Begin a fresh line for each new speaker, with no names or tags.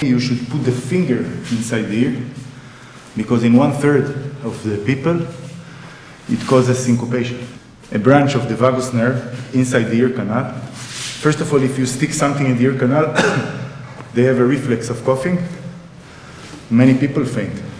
You should put the finger inside the ear, because in 1/3 of the people, it causes syncopation. A branch of the vagus nerve inside the ear canal. First of all, if you stick something in the ear canal, they have a reflex of coughing. Many people faint.